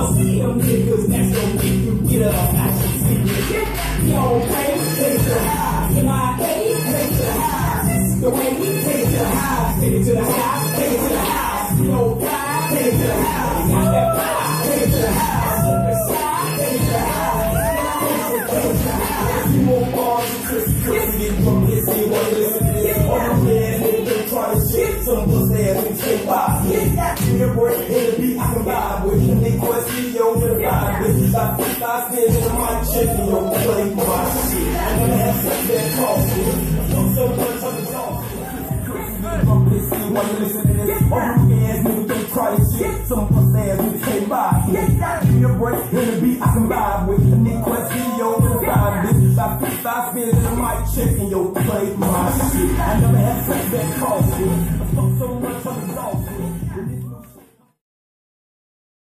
see them niggas that's gonna make you get up. Action serious. Yo, pay, take it to the house. In my day, take it to the house. The way we take it to the house, take it to the house, take it to the house. No pride, take it to the house. Got that pride, take it to the house. The side, take it to the house. Take it to the house. You won't bars and Chris, get publicity, wanna listen to this. All my players, they try to shit. Some of us there, we take by. Here, boy, in the beat, I can vibe with. And they question, yo, to the vibe with. I spin in the mic, checking, yo, play my shit. I never have sex that cost me. So much of the talk. Publicity, wanna listen to this. All my fans, niggas, they try to shit. Some of us there, we take by. Here, boy, in the beat, I can vibe with. And they question, yo, to the vibe with. I spin in the mic, checking, yo, play my shit. I never have sex that cost me.